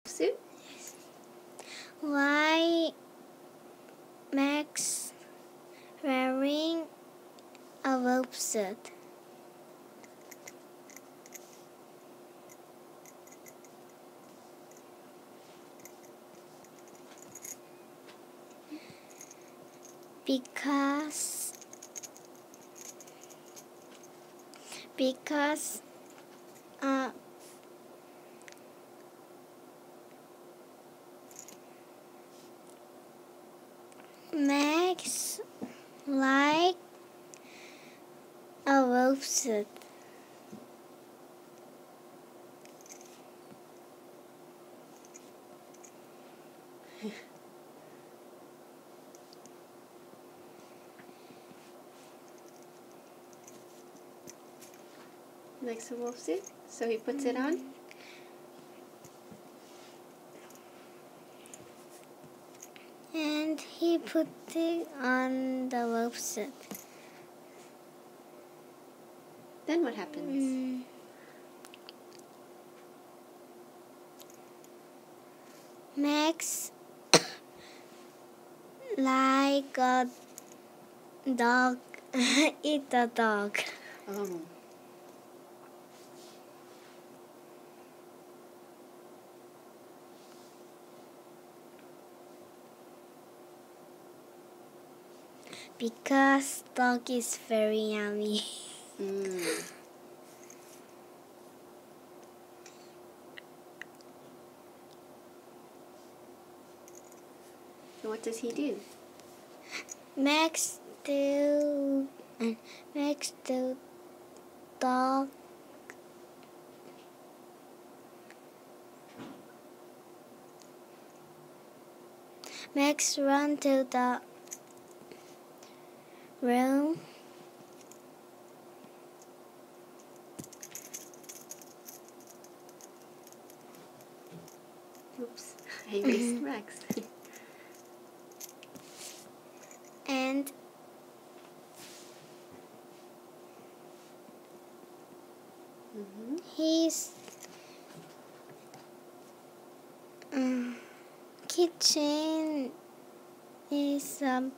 Suit? Why Max wearing a wolf suit? Because Max like a wolf suit. Likes a wolf suit, so he puts it on. And he put it on the wolf suit. Then what happens? Max like a dog eat a dog. Oh. Because dog is very yummy. So what does he do? Max the dog Max run to the room. Oops, I erased Max. And his kitchen is a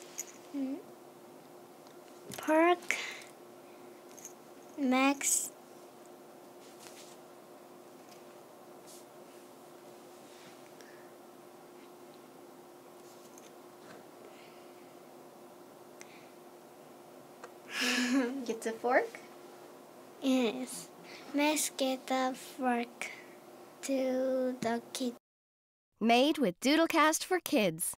park. Max Gets a fork? Yes. Max get a fork to the kitchen. Made with Doodlecast for kids.